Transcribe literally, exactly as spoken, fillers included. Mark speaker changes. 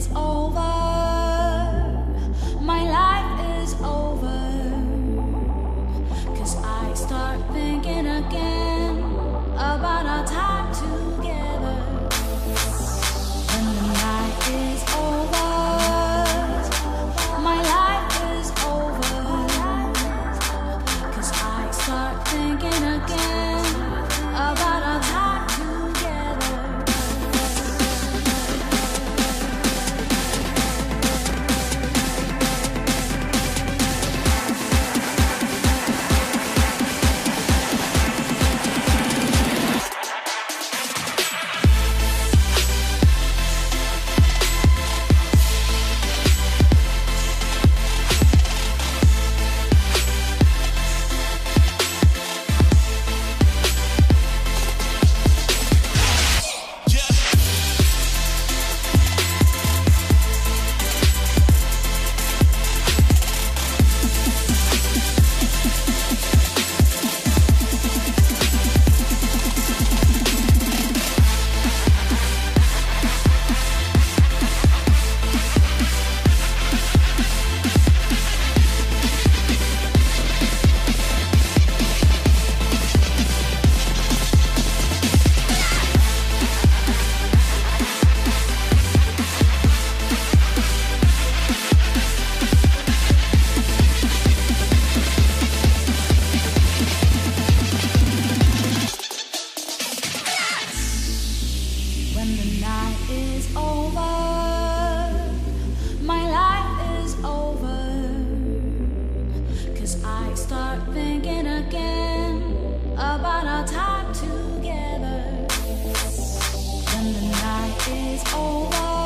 Speaker 1: is over, my life is over. 'Cause I start thinking again about our time together. When the night is over, my life is over. 'Cause I start thinking again about our time together. When the night is over, my life is over. 'Cause I start thinking again about our time together. When the night is over,